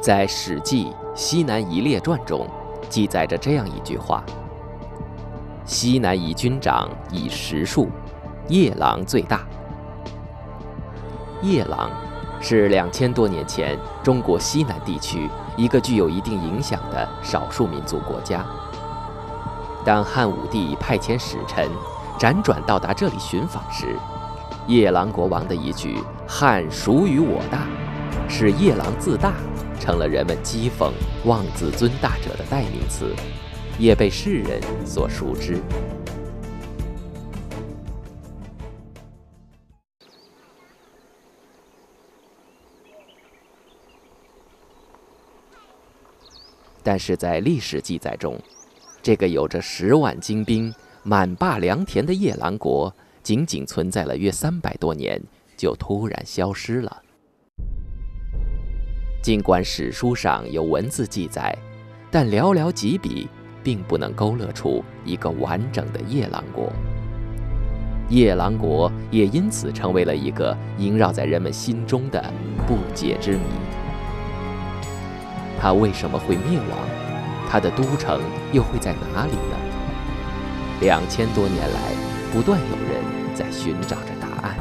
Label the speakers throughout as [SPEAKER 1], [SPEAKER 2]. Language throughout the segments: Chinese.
[SPEAKER 1] 在《史记·西南夷列传》中，记载着这样一句话：“西南夷军长以10数，夜郎最大。”夜郎是2000多年前中国西南地区一个具有一定影响的少数民族国家。当汉武帝派遣使臣辗转到达这里寻访时，夜郎国王的一句“汉属于我大”，使夜郎自大成了人们讥讽妄自尊大者的代名词，也被世人所熟知。但是在历史记载中，这个有着10万精兵、满霸良田的夜郎国，仅仅存在了约300多年，就突然消失了。尽管史书上有文字记载，但寥寥几笔，并不能勾勒出一个完整的夜郎国。夜郎国也因此成为了一个萦绕在人们心中的不解之谜。它为什么会灭亡？它的都城又会在哪里呢？2000多年来，不断有人在寻找着答案。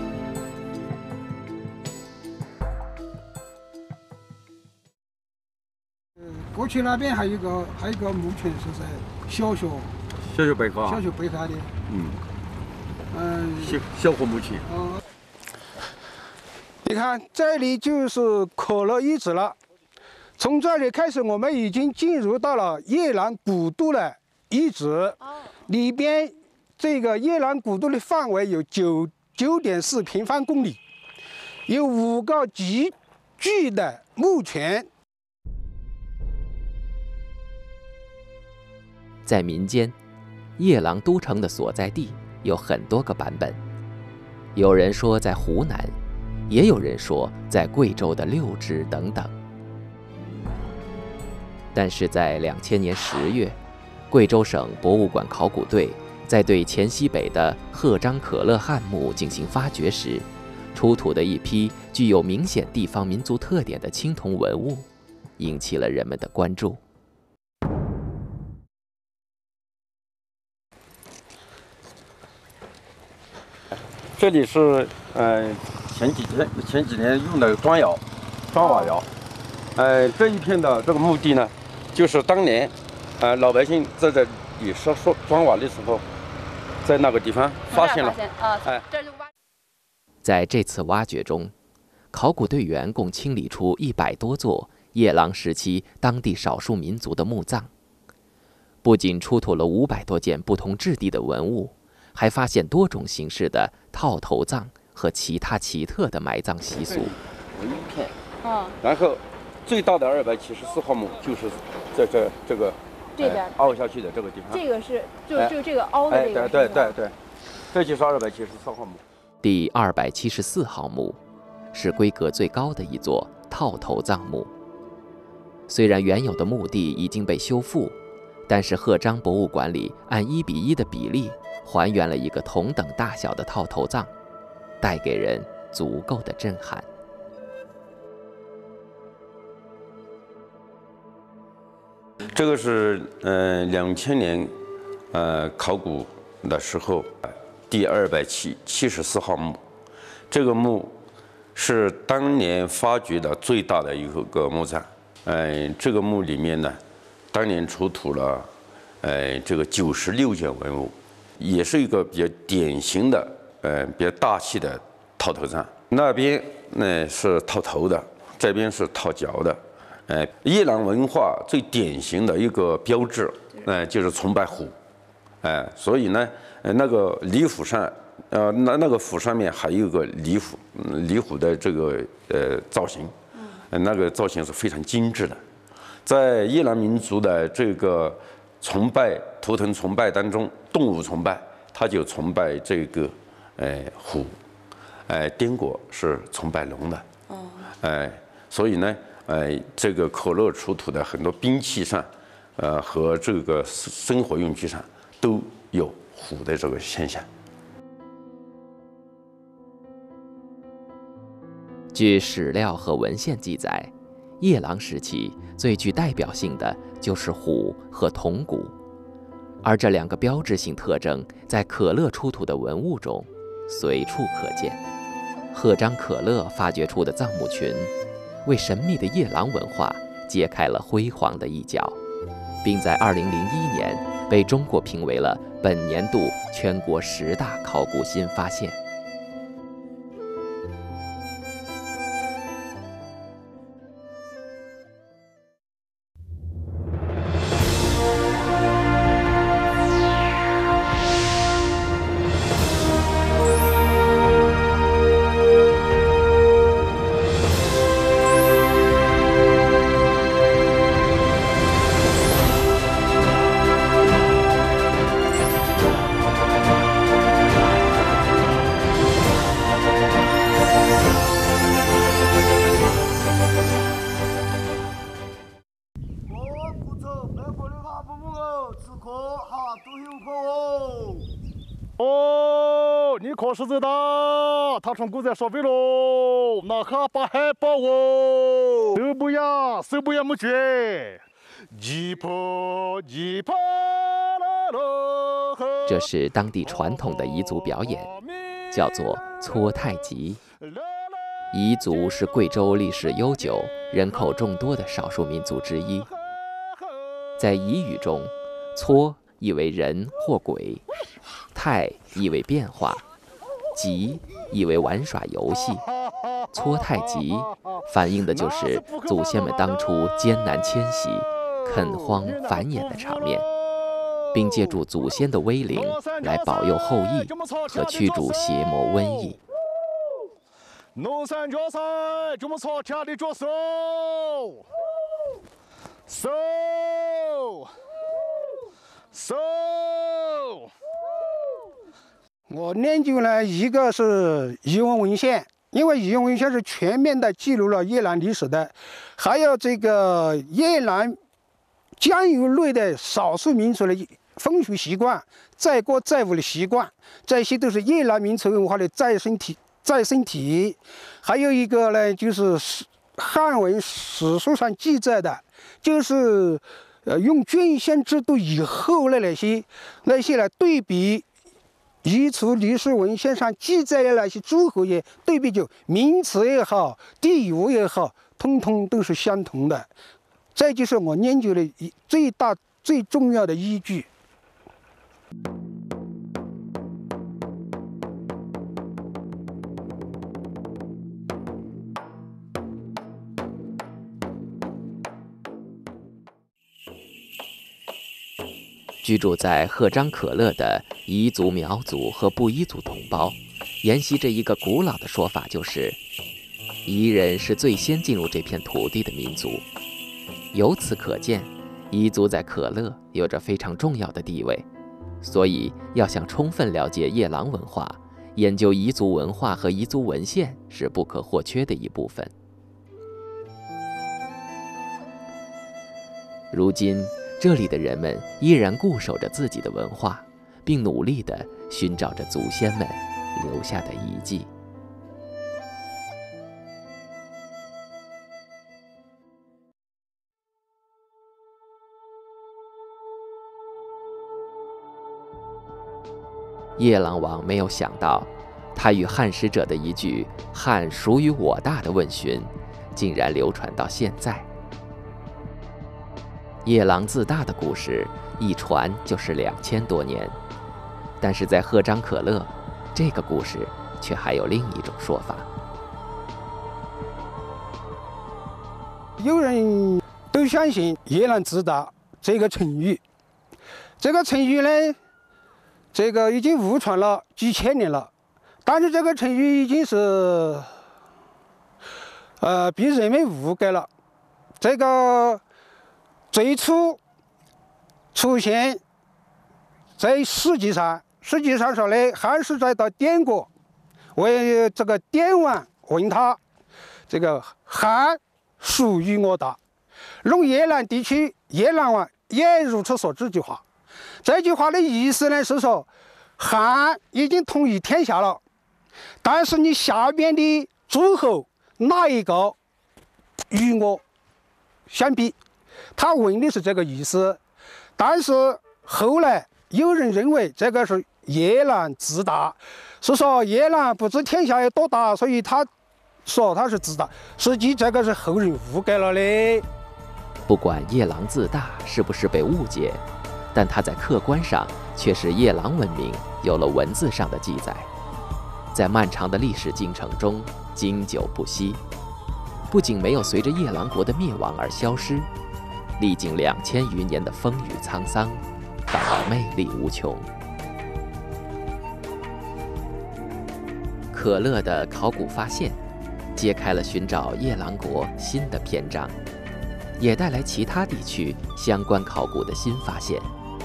[SPEAKER 2] 过去那边还有一个墓群是在小学
[SPEAKER 3] 北河，
[SPEAKER 2] 小学北河的，
[SPEAKER 3] 小河墓群。
[SPEAKER 2] 你看这里就是可乐遗址了。从这里开始，我们已经进入到了夜郎古都的遗址。里边这个夜郎古都的范围有9.4平方公里，有5个集聚的墓群。
[SPEAKER 1] 在民间，夜郎都城的所在地有很多个版本，有人说在湖南，也有人说在贵州的六支等等。但是在2000年10月，贵州省博物馆考古队在对黔西北的赫章可勒汉墓进行发掘时，出土的一批具有明显地方民族特点的青铜文物，引起了人们的关注。
[SPEAKER 3] 这里是前几年用的砖瓦窑，这一片的这个墓地呢，就是当年老百姓在这里烧砖瓦的时候，在那个地方发现了。
[SPEAKER 1] 在这次挖掘中，考古队员共清理出100多座夜郎时期当地少数民族的墓葬，不仅出土了500多件不同质地的文物，还发现多种形式的套头葬和其他奇特的埋葬习俗。
[SPEAKER 3] 一片，然后最大的274号墓就是在这个
[SPEAKER 4] 这边
[SPEAKER 3] 凹下去的这个地方。
[SPEAKER 4] 这个是就这个凹的这个。
[SPEAKER 3] 对，这就是274号墓。
[SPEAKER 1] 第274号墓是规格最高的一座套头葬墓。虽然原有的墓地已经被修复，但是赫章博物馆里按1:1的比例还原了一个同等大小的套头葬，带给人足够的震撼。
[SPEAKER 3] 这个是2000年考古的时候第274号墓，这个墓是当年发掘的最大的一个墓葬。这个墓里面呢，当年出土了这个96件文物，也是一个比较典型的比较大气的套头葬。那边呢是套头的，这边是套脚的。夜郎文化最典型的一个标志，就是崇拜虎，所以呢，那个礼虎上，那个虎上面还有一个礼虎的这个造型，那个造型是非常精致的。在夜郎民族的这个崇拜图腾崇拜当中，动物崇拜，他就崇拜这个虎，滇国是崇拜龙的，所以呢。这个可乐出土的很多兵器上，和这个生活用具上都有虎的这个现象。
[SPEAKER 1] 据史料和文献记载， 夜郎时期最具代表性的就是虎和铜鼓，而这两个标志性特征在可勒出土的文物中随处可见。赫章可勒发掘出的藏木群，为神秘的夜郎文化揭开了辉煌的一角，并在2001年被中国评为了本年度全国10大考古新发现。
[SPEAKER 5] 哦，你考试走的，他从古在烧废喽，那可把海包哦，手不要没绝，吉坡啦喽。
[SPEAKER 1] 这是当地传统的彝族表演，叫做搓太极。彝族是贵州历史悠久、人口众多的少数民族之一。在彝语中，搓意为人或鬼，太意为变化，极意为玩耍游戏。搓太极反映的就是祖先们当初艰难迁徙、垦荒繁衍的场面，并借助祖先的威灵来保佑后裔和驱逐邪魔瘟疫。
[SPEAKER 5] 农山脚山，这么朝天的脚手，手。
[SPEAKER 2] 我研究呢，一个是彝文文献，因为彝文文献是全面的记录了夜郎历史的，还有这个夜郎江油类的少数民族的风俗习惯、载歌载舞的习惯，这些都是夜郎民族文化的再生体。还有一个呢，就是汉文史书上记载的，就是用郡县制度以后的那些来对比彝族历史文献上记载的那些诸侯也对比，就名词也好，地域也好，通通都是相同的。这就是我研究的最重要的依据。
[SPEAKER 1] 居住在赫章可勒的彝族、苗族和布依族同胞，沿袭着一个古老的说法，就是彝人是最先进入这片土地的民族。由此可见，彝族在可勒有着非常重要的地位。所以，要想充分了解夜郎文化，研究彝族文化和彝族文献是不可或缺的一部分。如今，这里的人们依然固守着自己的文化，并努力地寻找着祖先们留下的遗迹。夜郎王没有想到，他与汉使者的一句“汉孰与我大”的问询，竟然流传到现在。夜郎自大的故事一传就是2000多年，但是在赫章可勒，这个故事却还有另一种说法。
[SPEAKER 2] 有人都相信夜郎自大这个成语，这个成语呢，这个已经误传了几千年了，但是这个成语已经是被人们误解了。这个最初出现在史记上说的，汉使者到滇国，为这个滇王问他，这个汉孰与我大？弄夜郎地区，夜郎王也如此说这句话。这句话的意思呢是说，汉已经统一天下了，但是你下边的诸侯哪一个与我相比，他问的是这个意思。但是后来有人认为这个是夜郎自大，是说夜郎不知天下有多大，所以他说他是自大。实际这个是后人误解了的。
[SPEAKER 1] 不管夜郎自大是不是被误解，但他在客观上却是夜郎文明有了文字上的记载，在漫长的历史进程中经久不息。不仅没有随着夜郎国的灭亡而消失，历经2000余年的风雨沧桑，反而魅力无穷。可乐的考古发现，揭开了寻找夜郎国新的篇章，也带来其他地区相关考古的新发现。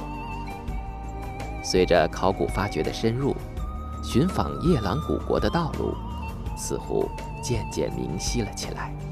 [SPEAKER 1] 随着考古发掘的深入，寻访夜郎古国的道路似乎渐渐明晰了起来。